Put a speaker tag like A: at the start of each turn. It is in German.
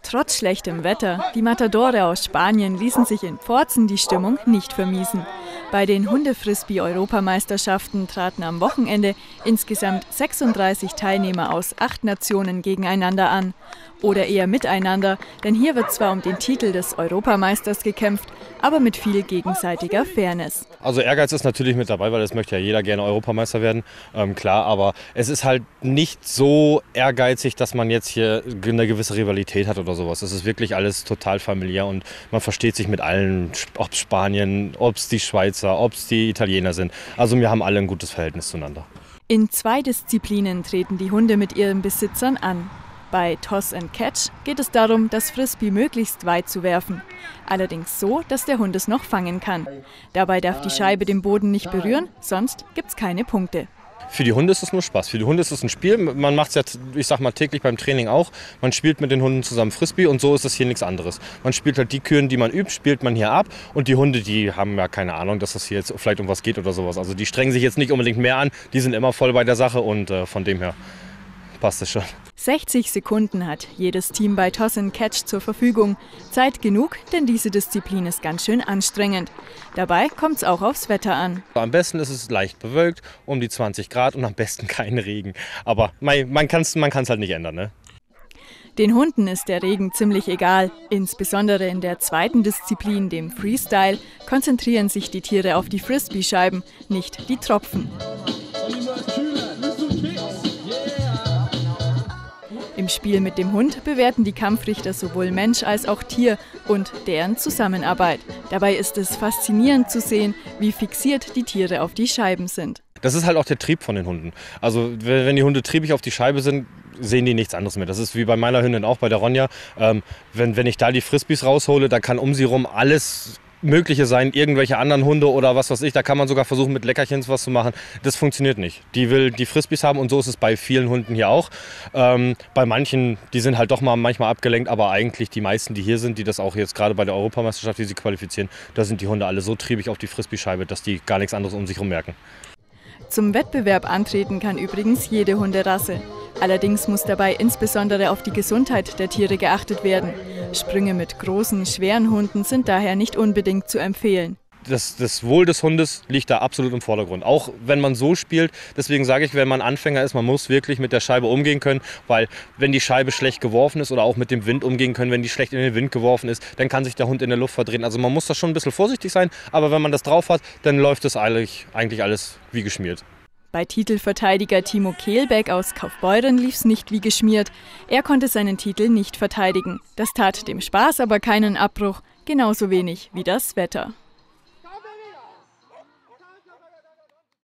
A: Trotz schlechtem Wetter, die Matadore aus Spanien ließen sich in Pforzen die Stimmung nicht vermiesen. Bei den Hundefrisbee-Europameisterschaften traten am Wochenende insgesamt 36 Teilnehmer aus 8 Nationen gegeneinander an. Oder eher miteinander, denn hier wird zwar um den Titel des Europameisters gekämpft, aber mit viel gegenseitiger Fairness.
B: Also Ehrgeiz ist natürlich mit dabei, weil das möchte ja jeder gerne Europameister werden, klar, aber es ist halt nicht so ehrgeizig, dass man jetzt hier eine gewisse Rivalität hat oder sowas. Es ist wirklich alles total familiär und man versteht sich mit allen, ob es Spanien, ob es die Schweizer, ob es die Italiener sind. Also wir haben alle ein gutes Verhältnis zueinander.
A: In 2 Disziplinen treten die Hunde mit ihren Besitzern an. Bei Toss and Catch geht es darum, das Frisbee möglichst weit zu werfen. Allerdings so, dass der Hund es noch fangen kann. Dabei darf die Scheibe den Boden nicht berühren, sonst gibt es keine Punkte.
B: Für die Hunde ist es nur Spaß. Für die Hunde ist es ein Spiel. Man macht es ja, ich sag mal, täglich beim Training auch. Man spielt mit den Hunden zusammen Frisbee und so ist es hier nichts anderes. Man spielt halt die Kühen, die man übt, spielt man hier ab. Und die Hunde, die haben ja keine Ahnung, dass es hier jetzt vielleicht um was geht oder sowas. Also die strengen sich jetzt nicht unbedingt mehr an. Die sind immer voll bei der Sache und von dem her passt es schon.
A: 60 Sekunden hat jedes Team bei Toss and Catch zur Verfügung. Zeit genug, denn diese Disziplin ist ganz schön anstrengend. Dabei kommt es auch aufs Wetter an.
B: Am besten ist es leicht bewölkt, um die 20 Grad und am besten kein Regen. Aber man kann es halt nicht ändern, ne?
A: Den Hunden ist der Regen ziemlich egal. Insbesondere in der zweiten Disziplin, dem Freestyle, konzentrieren sich die Tiere auf die Frisbee-Scheiben, nicht die Tropfen. Im Spiel mit dem Hund bewerten die Kampfrichter sowohl Mensch als auch Tier und deren Zusammenarbeit. Dabei ist es faszinierend zu sehen, wie fixiert die Tiere auf die Scheiben sind.
B: Das ist halt auch der Trieb von den Hunden. Also wenn die Hunde triebig auf die Scheibe sind, sehen die nichts anderes mehr. Das ist wie bei meiner Hündin auch, bei der Ronja. Wenn ich da die Frisbees raushole, dann kann um sie rum alles Mögliche sein, irgendwelche anderen Hunde oder was weiß ich, da kann man sogar versuchen, mit Leckerchen was zu machen. Das funktioniert nicht. Die will die Frisbees haben und so ist es bei vielen Hunden hier auch. Bei manchen, die sind halt doch manchmal abgelenkt, aber eigentlich die meisten, die hier sind, die das auch jetzt gerade bei der Europameisterschaft, die sie qualifizieren, da sind die Hunde alle so triebig auf die Frisbee-Scheibe, dass die gar nichts anderes um sich herum merken.
A: Zum Wettbewerb antreten kann übrigens jede Hunderasse. Allerdings muss dabei insbesondere auf die Gesundheit der Tiere geachtet werden. Sprünge mit großen, schweren Hunden sind daher nicht unbedingt zu empfehlen.
B: Das Wohl des Hundes liegt da absolut im Vordergrund. Auch wenn man so spielt, deswegen sage ich, wenn man Anfänger ist, man muss wirklich mit der Scheibe umgehen können, weil wenn die Scheibe schlecht geworfen ist oder auch mit dem Wind umgehen können, wenn die schlecht in den Wind geworfen ist, dann kann sich der Hund in der Luft verdrehen. Also man muss da schon ein bisschen vorsichtig sein, aber wenn man das drauf hat, dann läuft es eigentlich alles wie geschmiert.
A: Bei Titelverteidiger Timo Kehlbeck aus Kaufbeuren lief es nicht wie geschmiert. Er konnte seinen Titel nicht verteidigen. Das tat dem Spaß aber keinen Abbruch, genauso wenig wie das Wetter.